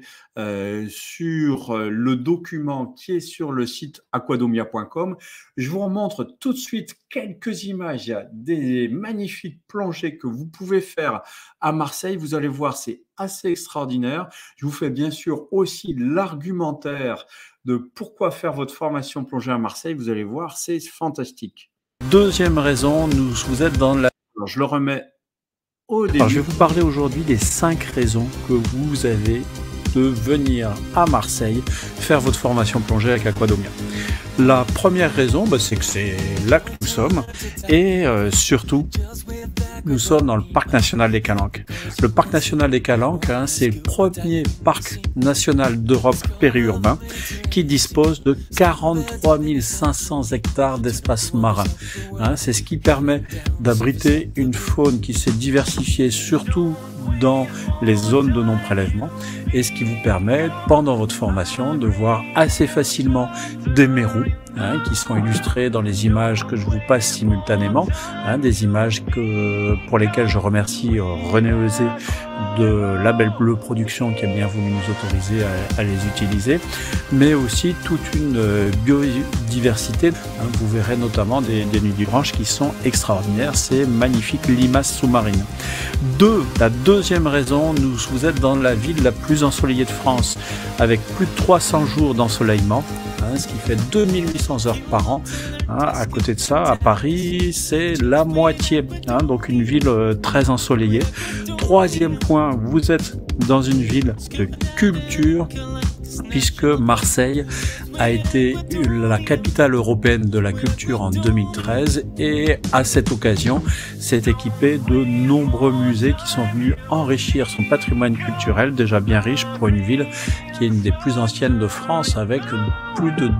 Speaker 1: sur le document qui est sur le site aquadomia.com. Je vous remontre tout de suite quelques images. Il y a des magnifiques plongées que vous pouvez faire à Marseille. Vous allez voir, c'est assez extraordinaire. Je vous fais bien sûr aussi l'argumentaire de pourquoi faire votre formation plongée à Marseille. Vous allez voir, c'est fantastique.
Speaker 2: Deuxième raison, vous êtes dans la...
Speaker 1: Alors, je le remets au début.
Speaker 2: Alors, je vais vous parler aujourd'hui des 5 raisons que vous avez de venir à Marseille faire votre formation plongée avec Aquadomia. La première raison, c'est que c'est là que nous sommes et surtout, nous sommes dans le parc national des Calanques. Le parc national des Calanques, hein, c'est le premier parc national d'Europe périurbain qui dispose de 43 500 hectares d'espace marin, hein. C'est ce qui permet d'abriter une faune qui s'est diversifiée surtout dans les zones de non-prélèvement et ce qui vous permet, pendant votre formation, de voir assez facilement des mérous, hein, qui sont illustrés dans les images que je vous passe simultanément, hein, des images pour lesquelles je remercie René Eusé de Label Bleu Production qui a bien voulu nous autoriser à les utiliser, mais aussi toute une biodiversité, hein. Vous verrez notamment des nudibranches qui sont extraordinaires, c'est magnifique, limaces sous-marines. La deuxième raison, vous êtes dans la ville la plus ensoleillée de France, avec plus de 300 jours d'ensoleillement, hein, ce qui fait 2800 heures par an, hein. À côté de ça, à Paris, c'est la moitié, hein, donc une ville très ensoleillée. Troisième point, vous êtes dans une ville de culture, puisque Marseille a été la capitale européenne de la culture en 2013 et à cette occasion s'est équipée de nombreux musées qui sont venus enrichir son patrimoine culturel déjà bien riche pour une ville qui est une des plus anciennes de France avec plus de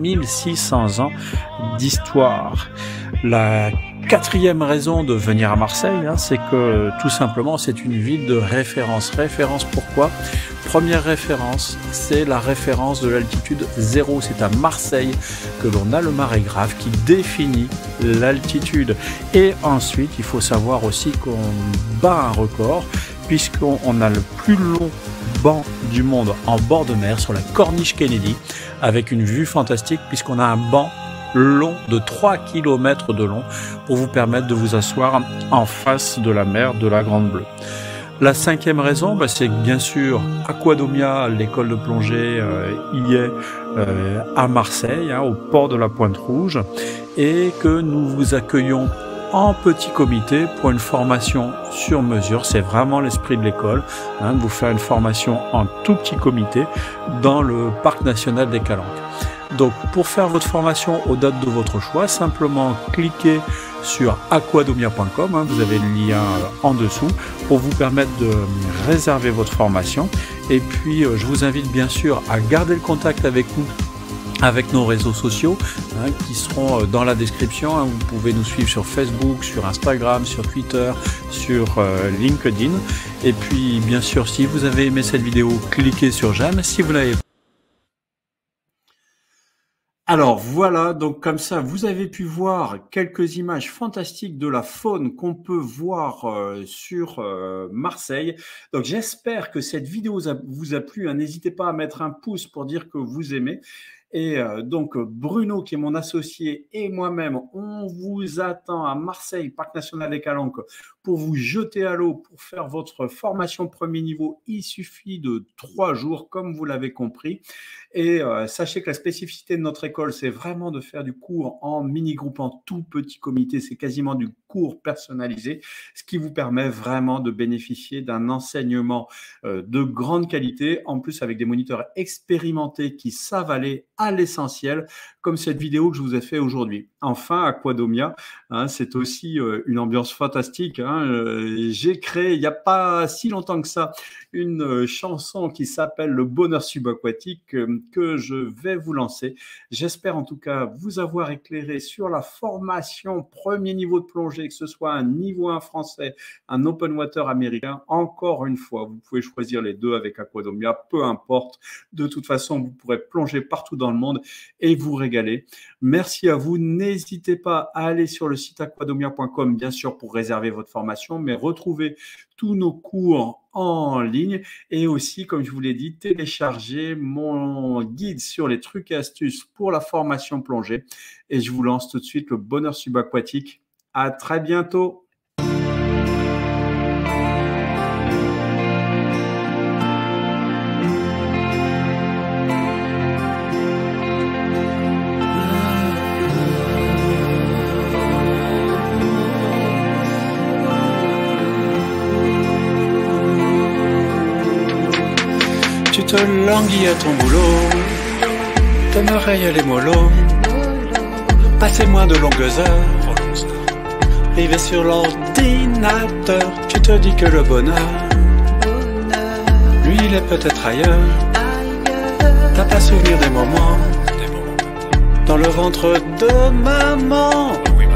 Speaker 2: 2600 ans d'histoire. La quatrième raison de venir à Marseille, hein, c'est que tout simplement c'est une ville de référence. Référence pourquoi ? Première référence, c'est la référence de l'altitude 0. C'est à Marseille que l'on a le marégraphe qui définit l'altitude. Et ensuite, il faut savoir aussi qu'on bat un record puisqu'on a le plus long banc du monde en bord de mer sur la Corniche Kennedy avec une vue fantastique puisqu'on a un banc long de 3 km de long pour vous permettre de vous asseoir en face de la mer de la Grande Bleue. La 5e raison, c'est que bien sûr, Aquadomia, l'école de plongée, y est à Marseille, au port de la Pointe-Rouge, et que nous vous accueillons en petit comité pour une formation sur mesure. C'est vraiment l'esprit de l'école, de vous faire une formation en tout petit comité dans le parc national des Calanques. Donc, pour faire votre formation aux dates de votre choix, simplement cliquez sur aquadomia.com, vous avez le lien en dessous pour vous permettre de réserver votre formation. Et puis, je vous invite bien sûr à garder le contact avec nous, avec nos réseaux sociaux qui seront dans la description. Vous pouvez nous suivre sur Facebook, sur Instagram, sur Twitter, sur LinkedIn. Et puis, bien sûr, si vous avez aimé cette vidéo, cliquez sur j'aime. Si vous l'avez
Speaker 1: Alors voilà, donc comme ça, vous avez pu voir quelques images fantastiques de la faune qu'on peut voir sur Marseille. Donc j'espère que cette vidéo vous a plu. N'hésitez pas à mettre un pouce pour dire que vous aimez. Et donc Bruno, qui est mon associé, et moi-même, on vous attend à Marseille, Parc National des Calanques, pour vous jeter à l'eau, pour faire votre formation premier niveau. Il suffit de 3 jours, comme vous l'avez compris. Et sachez que la spécificité de notre école, c'est vraiment de faire du cours en mini-groupe, en tout petit comité. C'est quasiment du cours personnalisé, ce qui vous permet vraiment de bénéficier d'un enseignement de grande qualité, en plus avec des moniteurs expérimentés qui savent aller à l'essentiel, comme cette vidéo que je vous ai fait aujourd'hui. Enfin, Aquadomia, c'est aussi une ambiance fantastique. J'ai créé, il n'y a pas si longtemps que ça, une chanson qui s'appelle Le Bonheur Subaquatique que je vais vous lancer. J'espère en tout cas vous avoir éclairé sur la formation premier niveau de plongée, que ce soit un niveau 1 français, un open water américain. Encore une fois, vous pouvez choisir les deux avec Aquadomia, peu importe. De toute façon, vous pourrez plonger partout dans le monde et vous régaler. Merci à vous. N'hésitez pas à aller sur le site aquadomia.com, bien sûr, pour réserver votre formation, mais retrouvez tous nos cours en ligne et aussi, comme je vous l'ai dit, téléchargez mon guide sur les trucs et astuces pour la formation plongée. Et je vous lance tout de suite le bonheur subaquatique. À très bientôt.
Speaker 2: Tu te languis à ton boulot, t'aimerais y aller mollo, passer moins de longues heures, river sur l'ordinateur, tu te dis que le bonheur, lui il est peut-être ailleurs, t'as pas souvenir des moments, dans le ventre de maman,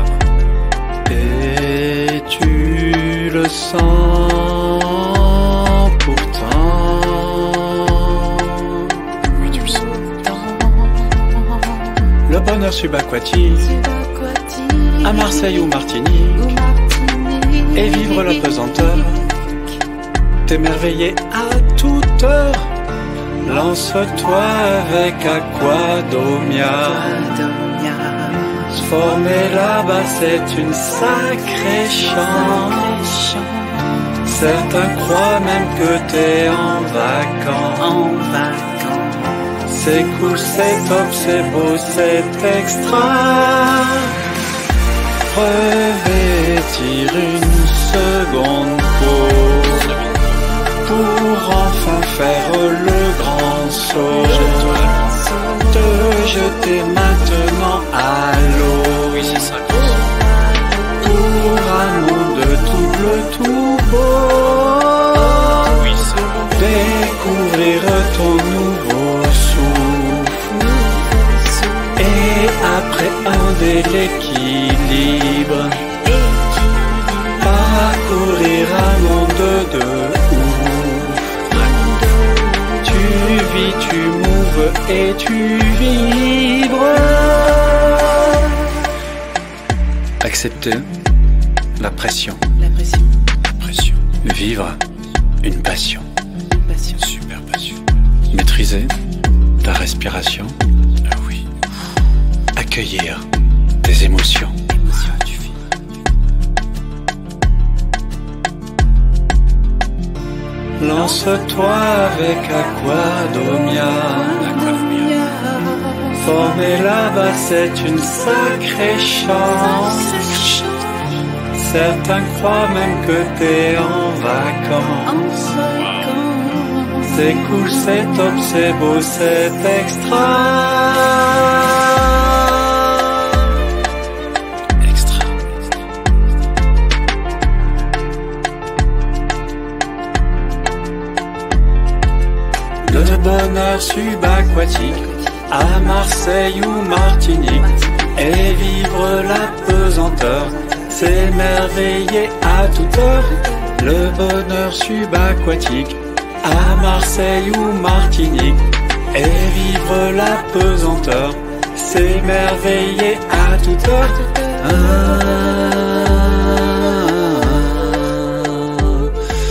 Speaker 2: et tu le sens pourtant. Le bonheur subaquatique, à Marseille ou Martinique, et vivre la pesanteur, t'émerveiller à toute heure. Lance-toi avec Aquadomia. Se former là-bas, c'est une sacrée chance. Certains croient même que t'es en vacances. C'est cool, c'est top, c'est beau, c'est extra. Revêtir une seconde peau pour enfin faire le grand saut. Te jeter maintenant à l'eau. Oui, c'est ça. Pour un monde tout bleu, tout beau. Oui, c'est beau. Découvrir ton nouveau souffle. Et après un délai l'équilibre, parcourir un monde de ouf. Tu vis, tu mouves et tu vibres. Accepter la pression. Vivre une passion. Super passion. Maîtriser ta respiration. Ah oui. Accueillir
Speaker 3: accueillir tes émotions. Lance-toi avec Aquadomia. Former là-bas, c'est une sacrée chance. Certains croient même que t'es en vacances. C'est cool, c'est top, c'est beau, c'est extra. Le bonheur subaquatique à Marseille ou Martinique, et vivre la pesanteur, s'émerveiller à toute heure. Le bonheur subaquatique à Marseille ou Martinique, et vivre la pesanteur, s'émerveiller à toute heure.